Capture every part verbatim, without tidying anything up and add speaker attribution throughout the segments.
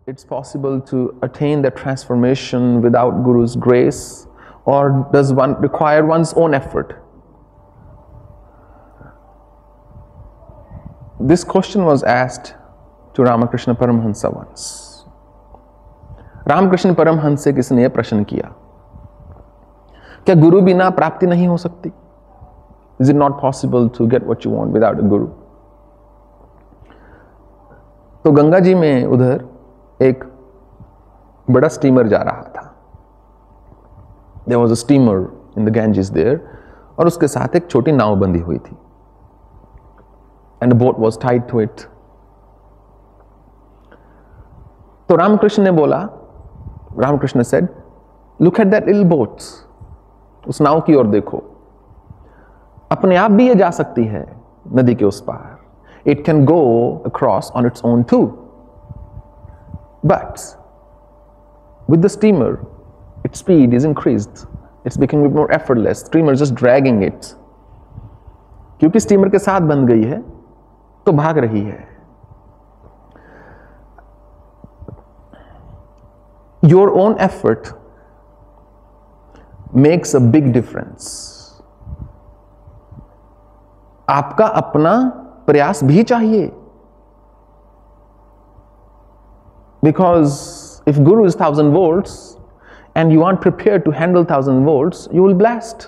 Speaker 1: it's possible to attain that transformation without Guru's grace, or does one require one's own effort? This question was asked to Ramakrishna Paramahansa once. Ramakrishna Paramhans से किसी ने यह प्रश्न किया, क्या गुरु बिना प्राप्ति नहीं हो सकती? Is it not possible to get what you want without a guru? तो गंगा जी में उधर एक बड़ा स्टीमर जा रहा था. There was a steamer in the Ganges there, और उसके साथ एक छोटी नाव बंधी हुई थी. And a boat was tied to it. तो रामकृष्ण ने बोला, Ramakrishna said, look at that little boat. उस नाव की ओर देखो. अपने आप भी ये जा सकती है नदी के उस पार. It can go across on its own too. But with the steamer, its speed is increased. It's becoming more effortless. Steamer is just dragging it. क्योंकि स्टीमर के साथ बंध गई है तो भाग रही है. Your own effort makes a big difference. आपका अपना प्रयास भी चाहिए. Because if Guru is thousand volts and you aren't prepared to handle thousand volts, you will blast.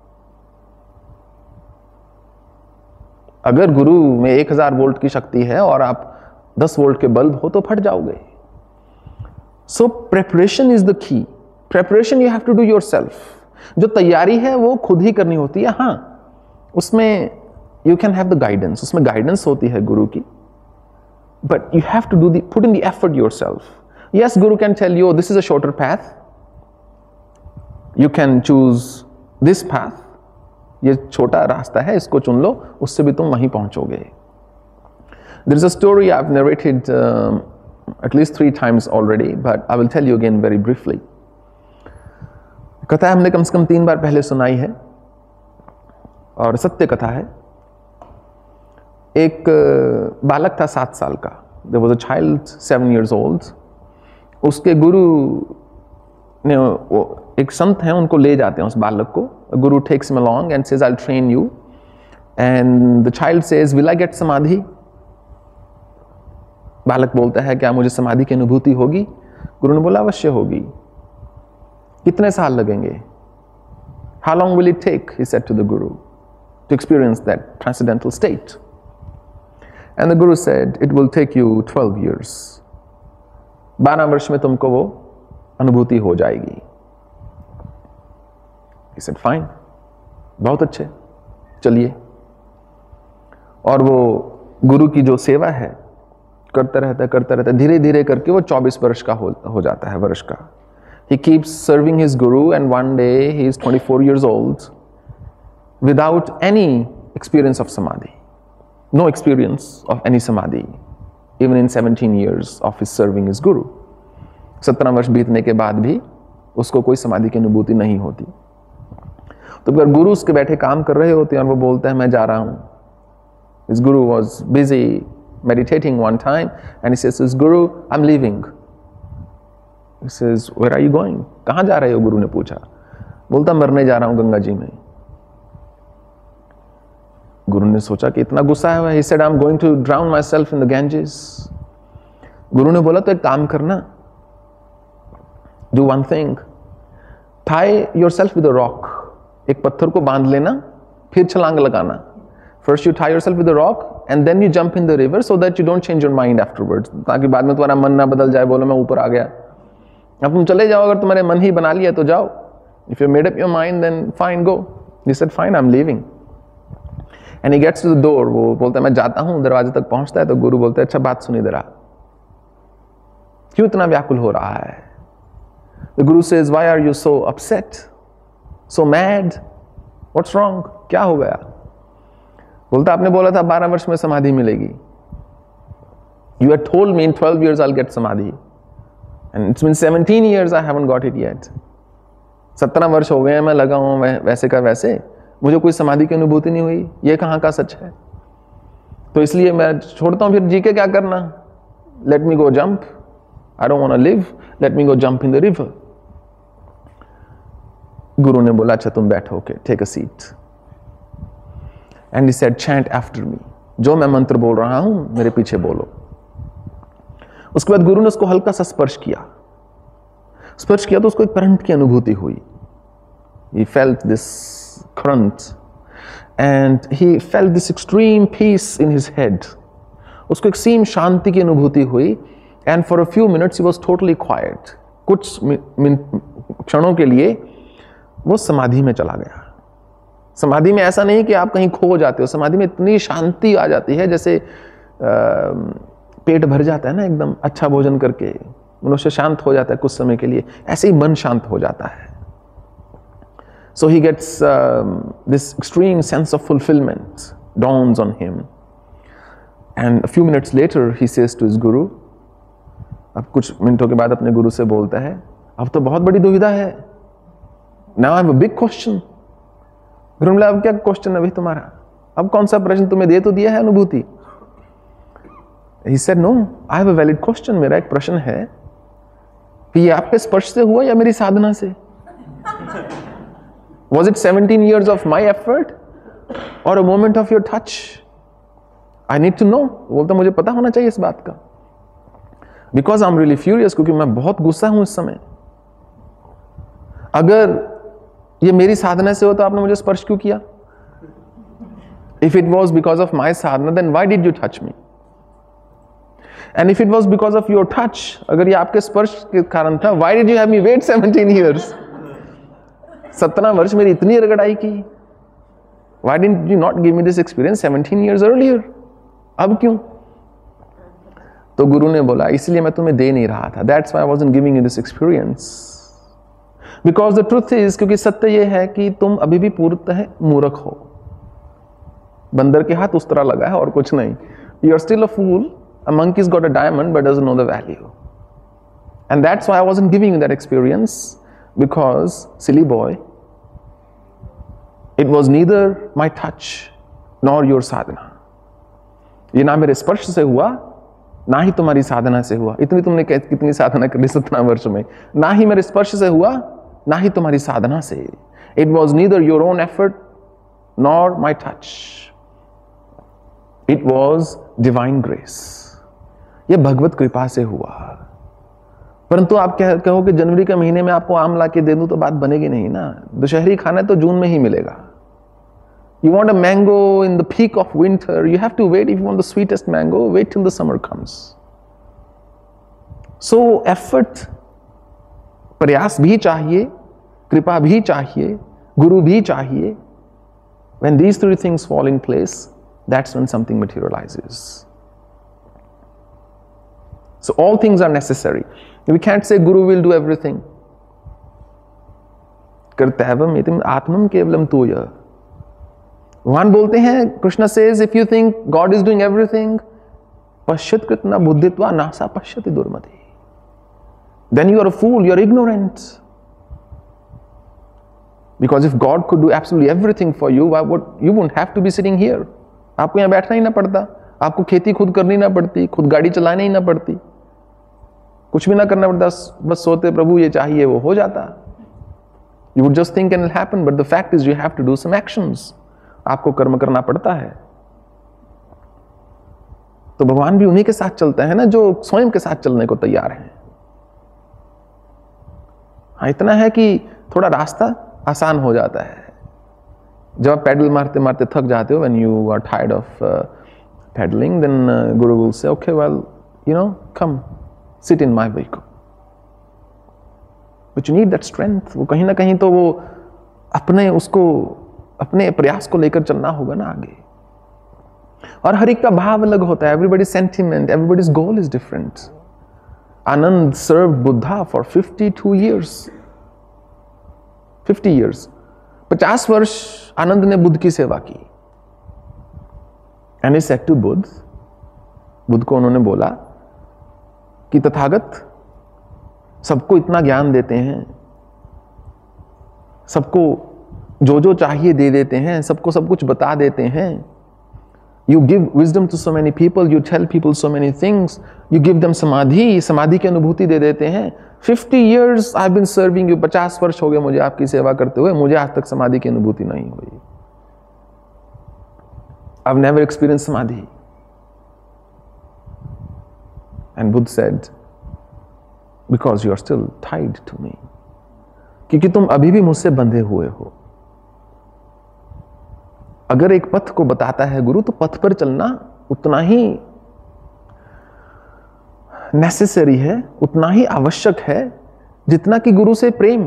Speaker 1: अगर गुरु में एक हजार वोल्ट की शक्ति है और आप दस वोल्ट के बल्ब हो तो फट जाओगे. So preparation is the key. Preparation you have to do yourself. जो तैयारी है वो खुद ही करनी होती है. हाँ, उसमें you can have the guidance. उसमें guidance होती है गुरु की. But you have to do the put in the effort yourself. Yes, Guru can tell you, oh, this is a shorter path. You can choose this path. ये छोटा रास्ता है, इसको चुन लो, उससे भी तुम वहीं पहुंचोगे. There is a story I've narrated um, at least three times already, but I will tell you again very briefly. कथा हमने कम से कम तीन बार पहले सुनाई है और सत्य कथा है. एक बालक था सात साल का. There was a child seven years old. उसके गुरु ने, एक संत हैं, उनको ले जाते हैं उस बालक को. गुरु takes him along and says, I'll train you. And the child says, will I get samadhi? बालक बोलता है, क्या मुझे समाधि की अनुभूति होगी? गुरु ने बोला, अवश्य होगी. कितने साल लगेंगे? How long will it take? He said to the Guru, to experience that transcendental state. And the Guru said, it will take you twelve years. बारह वर्ष में तुमको वो अनुभूति हो जाएगी. He said, fine, बहुत अच्छे, चलिए. और वो गुरु की जो सेवा है करता रहता है करता रहता है धीरे धीरे करके वो चौबीस वर्ष का हो, हो जाता है, वर्ष का. He keeps serving his Guru, and one day he is twenty-four years old without any experience of samadhi. No experience of any samadhi, even in seventeen years of his serving his Guru. सत्रह वर्ष बीतने के बाद भी उसको कोई समाधि की अनुभूति नहीं होती. तो अगर गुरु उसके बैठे काम कर रहे होते हैं और वो बोलता है मैं जा रहा हूँ. His Guru was busy meditating one time and he says to his Guru, I'm leaving. He says, where are you going? कहाँ जा रहे हो? गुरु ने पूछा. बोलता मरने जा रहा हूँ गंगा जी में. गुरु ने सोचा कि इतना गुस्सा है. He said, I'm going to drown myself in the Ganges. गुरु ने बोला तो एक काम करना. Do one thing. Tie yourself with a rock. एक पत्थर को बांध लेना, फिर छलांग लगाना. First you tie yourself with a rock and then you jump in the river so that you don't change your mind afterwards. ताकि बाद में तुम्हारा मन ना बदल जाए, बोलो मैं ऊपर आ गया. अब तुम चले जाओ, अगर तुम्हारे मन ही बना लिया तो जाओ. If you made up your mind, then fine, go. He said, fine, I'm leaving. And he gets to the door. वो बोलता है मैं जाता हूँ. दरवाजे तक पहुँचता है तो गुरु बोलते हैं, अच्छा बात सुनी जरा, क्यों इतना व्याकुल हो रहा है? The Guru says, why are you so upset, so mad? What's wrong? क्या हो गया? बोलता आपने बोला था बारह वर्ष में समाधि मिलेगी. You had told me in twelve years I'll get samadhi. And it's been seventeen years I haven't got it yet. सत्रह वर्ष हो गए हैं मैं लगा हूँ वैसे का वैसे, मुझे कोई समाधि की अनुभूति नहीं हुई. ये कहाँ का सच है? तो इसलिए मैं छोड़ता हूँ, फिर जी के क्या करना? Let me go jump. I don't want to live, let me go jump in the river. गुरु ने बोला अच्छा तुम बैठो, okay, take a seat. And he said, chant after me. जो मैं मंत्र बोल रहा हूं मेरे पीछे बोलो. उसके बाद गुरु ने उसको हल्का सा स्पर्श किया. स्पर्श किया तो उसको एक करंट की अनुभूति हुई. He felt this current and he felt this extreme peace in his head. उसको एक सीम शांति की अनुभूति हुई. And for a few minutes he was totally quiet. कुछ क्षणों के लिए वो समाधि में चला गया. समाधि में ऐसा नहीं कि आप कहीं खो जाते हो. समाधि में इतनी शांति आ जाती है जैसे आ, पेट भर जाता है ना एकदम अच्छा भोजन करके, मनुष्य शांत हो जाता है कुछ समय के लिए, ऐसे ही मन शांत हो जाता है. So he gets uh, this extreme sense of fulfillment dawns on him. And a few minutes later he says to his guru, अब कुछ मिनटों के बाद अपने गुरु से बोलता है, अब तो बहुत बड़ी दुविधा है. Now I have a big question. गुरु ने बोला अब क्या क्वेश्चन है भाई तुम्हारा, अब कौन सा प्रश्न तुम्हें दे तो दिया है अनुभूति. He said no, I have a valid question. मेरा एक प्रश्न है कि ये आपके स्पर्श से हुआ या मेरी साधना से? Was it seventeen years of my effort or a moment of your touch? I need to know. बोलता मुझे पता होना चाहिए इस बात का. Because I'm really furious, क्योंकि मैं बहुत गुस्सा हूं इस समय. अगर ये मेरी साधना से हो तो आपने मुझे स्पर्श क्यों किया? If it was because of my sadhana, then why did you touch me? And if it was because of your touch, अगर ये आपके स्पर्श के कारण था, why did you have me wait seventeen years? सत्रह वर्ष मेरी इतनी रगड़ाई की. Why didn't you not give me this experience seventeen years earlier? अब क्यों? तो गुरु ने बोला इसलिए मैं तुम्हें दे नहीं रहा था. That's why I wasn't giving you this experience. Because the truth is, क्योंकि सत्य ये है कि तुम अभी भी पूर्णतः मूर्ख हो. बंदर के हाथ उस तरह लगा है और कुछ नहीं. You are still a fool. A monkey's got a diamond but doesn't know the value. And that's why I wasn't giving you that experience, because silly boy, it was neither my touch nor your sadhana. ये ना मेरे स्पर्श से हुआ ना ही तुम्हारी साधना से हुआ. इतनी तुमने कितनी साधना कर ली सत्रह वर्ष में. ना ही मेरे स्पर्श से हुआ ना ही तुम्हारी साधना से. It was neither your own effort nor my touch. It was divine grace. ये भगवत कृपा से हुआ. परंतु आप कह कहो कि जनवरी के महीने में आपको आम ला के दे दूं तो बात बनेगी नहीं ना. दशहरी खाना तो जून में ही मिलेगा. You want a mango in the peak of winter, you have to wait. If you want the sweetest mango, wait till the summer comes. So effort, प्रयास भी चाहिए, कृपा भी चाहिए, गुरु भी चाहिए. When these three things fall in place, that's when something materializes. So all things are necessary. We can't say Guru will do everything. Kartavyam इति आत्मम केवलम तूय. भगवान बोलते हैं, Krishna says, if you think God is doing everything, पश्यत कृतना बुद्धित्वा नासा पश्यति दुर्मति. Then you are a fool, you are ignorant. Because if God could do absolutely everything for you, why would you wouldn't have to be sitting here? आपको यहाँ बैठना ही ना पड़ता, आपको खेती खुद करनी ना पड़ती, खुद गाड़ी चलानी ही ना पड़ती, कुछ भी ना करना पड़ता, बस सोते प्रभु ये चाहिए वो हो जाता. You would just think and it'll happen, but the fact is you have to do some actions. आपको कर्म करना पड़ता है. तो भगवान भी उन्हीं के साथ चलते हैं ना जो स्वयं के साथ चलने को तैयार हैं. हाँ, इतना है कि थोड़ा रास्ता आसान हो जाता है. जब आप पैडल मारते मारते थक जाते हो, when you are tired of uh, pedaling, then uh, Guru will say, okay, well, you know, come, sit in my vehicle. But you need that strength. वो कहीं ना कहीं तो वो अपने उसको अपने प्रयास को लेकर चलना होगा ना आगे. और हर एक का भाव अलग होता है. Everybody's sentiment, everybody's goal is different. Anand served Buddha for fifty-two years. fifty years. पचास वर्ष आनंद ने बुद्ध की सेवा की. And he said to Buddha, Buddha को उन्होंने बोला कि तथागत सबको इतना ज्ञान देते हैं, सबको जो जो चाहिए दे देते हैं, सबको सब कुछ बता देते हैं, You give wisdom to so many people, you tell people so many things, you give them samadhi, समाधि की अनुभूति दे देते हैं. fifty years I've been serving you, पचास वर्ष हो गए मुझे आपकी सेवा करते हुए, मुझे आज तक समाधि की अनुभूति नहीं हुई. I've never experienced samadhi. And Buddha said, because you are still tied to me. क्योंकि तुम अभी भी मुझसे बंधे हुए हो. अगर एक पथ को बताता है गुरु, तो पथ पर चलना उतना ही नेसेसरी है, उतना ही आवश्यक है जितना कि गुरु से प्रेम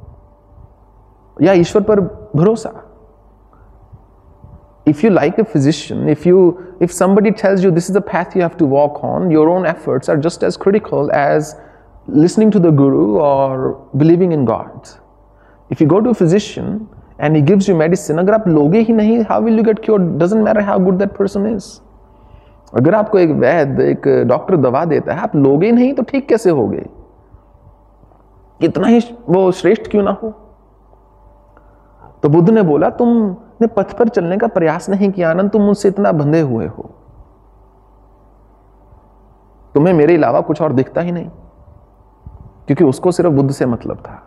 Speaker 1: या ईश्वर पर भरोसा. If you like a physician, if you if somebody tells you this is the path you have to walk on, your own efforts are just as critical as listening to the guru or believing in God. If you go to a physician and he gives you medicine, अगर आप लोगे ही नहीं, how will you get cured? Doesn't matter how good that person is. अगर आपको एक वैद्य, एक doctor दवा देता है, आप लोगे ही नहीं तो ठीक कैसे होगे? कितना ही वो श्रेष्ठ क्यों ना हो. तो बुद्ध ने बोला, तुमने पथ पर चलने का प्रयास नहीं किया आनंद, तुम मुझसे इतना बंधे हुए हो, तुम्हें मेरे अलावा कुछ और दिखता ही नहीं. क्योंकि उसको सिर्फ बुद्ध से मतलब था.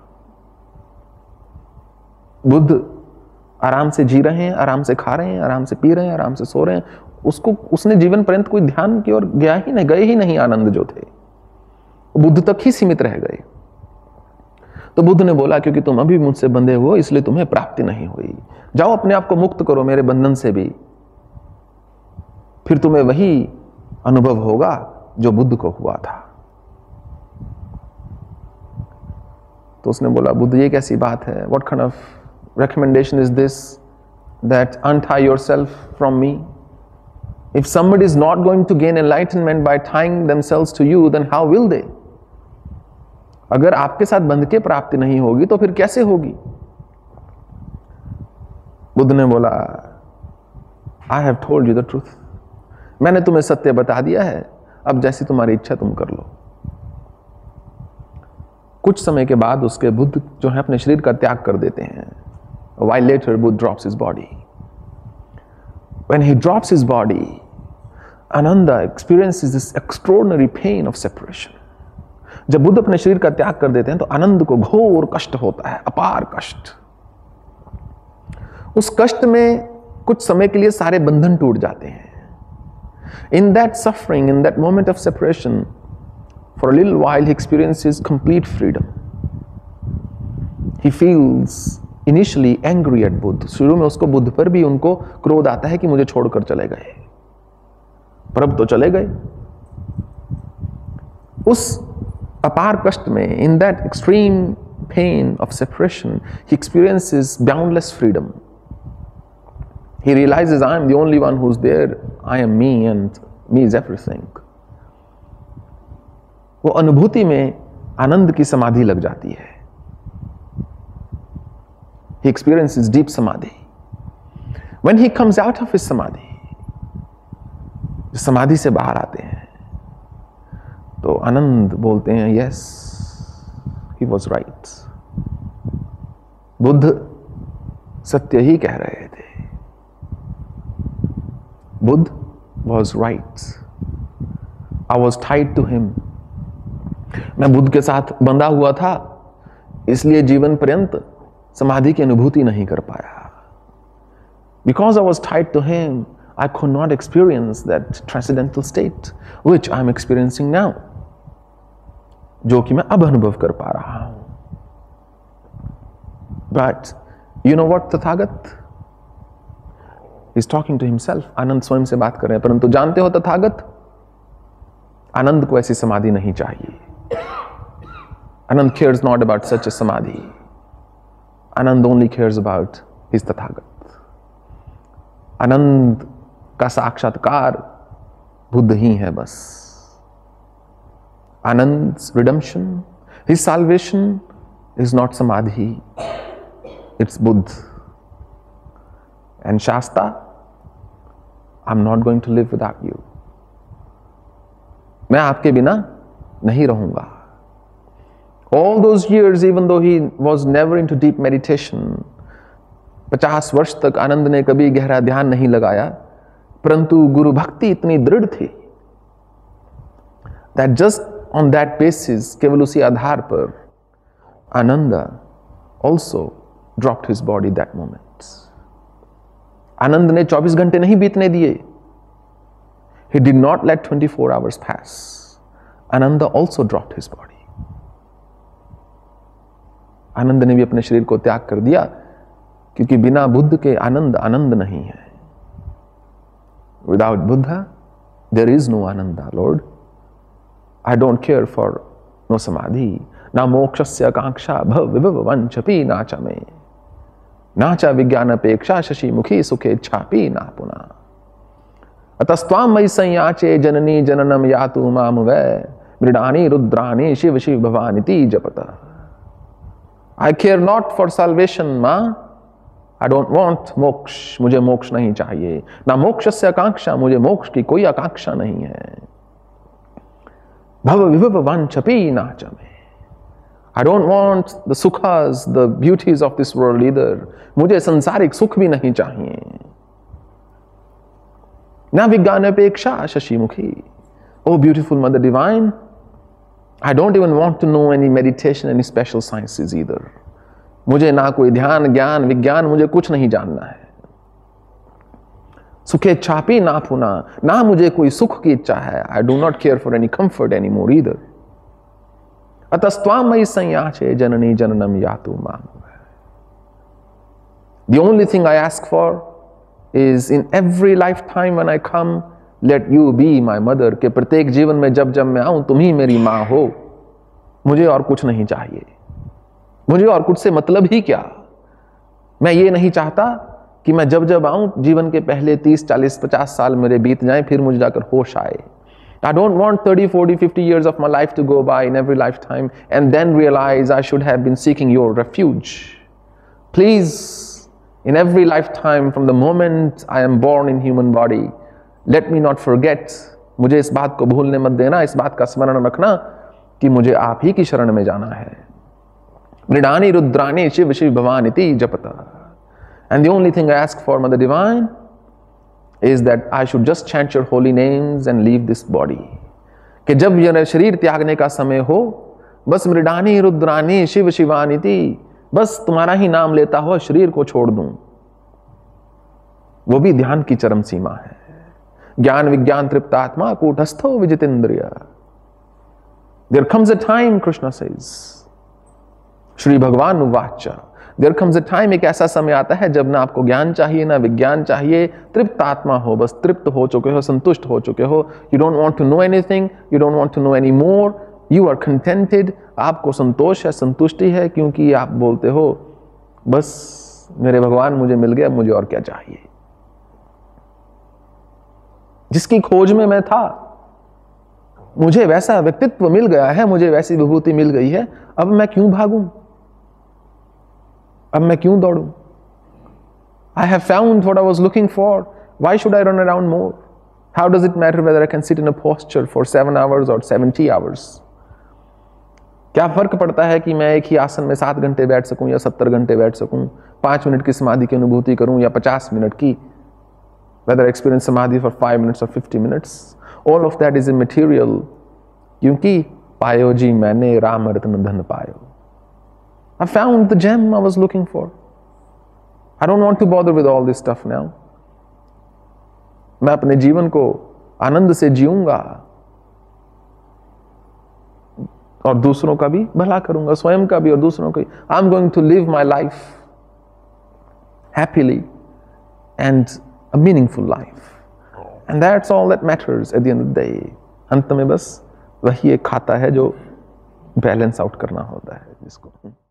Speaker 1: बुद्ध आराम से जी रहे हैं, आराम से खा रहे हैं, आराम से पी रहे हैं, आराम से सो रहे हैं. उसको उसने जीवन पर्यंत कोई ध्यान की ओर गया ही नहीं, गए ही नहीं. आनंद जो थे बुद्ध तक ही सीमित रह गए. तो बुद्ध ने बोला, क्योंकि तुम अभी मुझसे बंधे हो इसलिए तुम्हें प्राप्ति नहीं हुई. जाओ अपने आप को मुक्त करो मेरे बंधन से भी, फिर तुम्हें वही अनुभव होगा जो बुद्ध को हुआ था. तो उसने बोला, बुद्ध ये कैसी बात है? What kind of recommendation is this that untie yourself from me? If somebody is not going to gain enlightenment by tying themselves to you, then how will they? अगर आपके साथ बंध के प्राप्ति नहीं होगी तो फिर कैसे होगी? बुद्ध ने बोला, I have told you the truth. मैंने तुम्हें सत्य बता दिया है, अब जैसी तुम्हारी इच्छा तुम कर लो. कुछ समय के बाद उसके बुद्ध जो है अपने शरीर का त्याग कर देते हैं. A while later, Buddha drops his body. When he drops his body, Ananda experiences this extraordinary pain of separation. जब बुद्ध अपने शरीर का त्याग कर देते हैं तो आनंद को घोर कष्ट होता है, अपार कष्ट. उस कष्ट में कुछ समय के लिए सारे बंधन टूट जाते हैं. In that suffering, in that moment of separation, for a little while he experiences complete freedom. He feels initially angry at Buddha. शुरू में उसको बुद्ध पर भी उनको क्रोध आता है कि मुझे छोड़कर चले गए, पर अब तो चले गए. उस अपार कष्ट में, in that extreme pain of separation, he experiences boundless freedom. He realizes, I am the only one who's there, I am me and me is everything. वो अनुभूति में आनंद की समाधि लग जाती है. He experiences deep samadhi. When he comes out of his samadhi, समाधि से बाहर आते हैं तो आनंद बोलते हैं, yes, he was right. Buddha सत्य ही कह रहे थे. Buddha was right. I was tied to him. मैं बुद्ध के साथ बंधा हुआ था, इसलिए जीवन पर्यंत समाधि की अनुभूति नहीं कर पाया. Because I was tied to him, I could not experience that transcendental state which I am experiencing now, जो कि मैं अब अनुभव कर पा रहा हूं. But you know what, Tathagata? He's talking to himself. आनंद स्वयं से बात कर रहे हैं. परंतु जानते हो तथागत, आनंद को ऐसी समाधि नहीं चाहिए. Anand cares not about such a samadhi. Anand only cares about his Tathagat. Anand का साक्षात्कार बुद्ध ही है बस. Anand's redemption, his salvation is not samadhi, it's Buddha. And Shasta, I'm not going to live without you. मैं आपके बिना नहीं रहूंगा. All those years, even though he was never into deep meditation, पचास वर्ष तक आनंद ने कभी गहरा ध्यान नहीं लगाया, परंतु गुरु भक्ति इतनी दृढ़ थी that just on that basis, केवल उसी आधार पर Anand also dropped his body that moment. Anand ने चौबीस घंटे नहीं बीतने दिए। He did not let twenty-four hours pass. Ananda also dropped his body. आनंद ने भी अपने शरीर को त्याग कर दिया, क्योंकि बिना बुद्ध के आनंद आनंद नहीं है। Without Buddha, there is no Ananda, Lord. I don't care for no samadhi. Na mokshasya kangsha bhav vibhav vanchapi nacha me. Nacha vijnanapeksha shashi mukhi sukhe chapi na puna. अतस्त्वाम मयि संयाचे जननी जननम यातु माम वै मृडानी रुद्राणी शिव शिव भवानिति जपता। I care not for salvation माँ, I don't want मोक्ष, मुझे मोक्ष नहीं चाहिए। ना मोक्ष से आकांक्षा, मुझे मोक्ष की कोई आकांक्षा नहीं है। भव विभव वांछपि नाच में, आई डोंट वांट द सुखास the beauties of this world either, मुझे संसारिक सुख भी नहीं चाहिए। ना विज्ञान अपेक्षा शशि मुखी, O beautiful mother divine, I don't even want to know any meditation, any special sciences either. मुझे ना कोई ध्यान ज्ञान विज्ञान, मुझे कुछ नहीं जानना है। सुखे छापी ना पुना, ना मुझे कोई सुख की इच्छा है। I do not care for any comfort any more either. अतस्त्वाम मयि संयाचे जननी जननम यातु माम। The only thing I ask for is in every lifetime when I come, let you be my mother, कि प्रत्येक जीवन में जब जब मैं आऊं तुम ही मेरी माँ हो, मुझे और कुछ नहीं चाहिए। मुझे और कुछ से मतलब ही क्या। मैं ये नहीं चाहता कि मैं जब जब आऊं जीवन के पहले तीस चालीस पचास साल मेरे बीत जाएं, फिर मुझे जाकर होश आए। I don't want thirty, forty, fifty years of my life to go by in every lifetime and then realize I should have been seeking your refuge. Please, in every lifetime from the moment I am born in human body, let me not forget, मुझे इस बात को भूलने मत देना, इस बात का स्मरण रखना कि मुझे आप ही की शरण में जाना है। मृडानी रुद्राणी शिव शिव भवानिति जपता। And the only thing I ask for, Mother Divine, is that I should just chant your holy names and leave this body. कि जब यह शरीर त्यागने का समय हो, बस मृडानी रुद्राणी शिव शिवानिति, बस तुम्हारा ही नाम लेता हुआ शरीर को छोड़ दूं। वो भी ध्यान की चरम सीमा है। ज्ञान विज्ञान तृप्त आत्मा कूटस्थो विजितेंद्रिय। There comes a time, Krishna says, Shri भगवान उवाच, There comes a time, एक ऐसा समय आता है जब ना आपको ज्ञान चाहिए ना विज्ञान चाहिए, तृप्त आत्मा हो, बस तृप्त हो चुके हो, संतुष्ट हो चुके हो। You don't want to know anything, you don't want to know any more, you are contented, आपको संतोष है, संतुष्टि है, क्योंकि आप बोलते हो बस मेरे भगवान मुझे मिल गया, मुझे और क्या चाहिए। जिसकी खोज में मैं था, मुझे वैसा व्यक्तित्व मिल गया है, मुझे वैसी विभूति मिल गई है, अब मैं क्यों भागूं, अब मैं क्यों दौड़ूं। I have found what I was looking for. Why should I run around more? How does it matter whether I can sit in a posture for seven hours or seventy hours? क्या फर्क पड़ता है कि मैं एक ही आसन में सात घंटे बैठ सकूं या सत्तर घंटे बैठ सकूं, पांच मिनट की समाधि की अनुभूति करूं या पचास मिनट की, whether I experience samadhi for five minutes or fifty minutes, all of that is immaterial, क्योंकि पायो जी मैंने राम रत्न धन पायो। I found the gem I was looking for. I don't want to bother with all this stuff now. मैं अपने जीवन को आनंद से जीऊंगा और दूसरों का भी भला करूंगा, स्वयं का भी और दूसरों का भी। I'm going to live my life happily and a meaningful life. And that's all that matters at the end of the day. अंत में बस वही एक खाता है जो बैलेंस आउट करना होता है जिसको।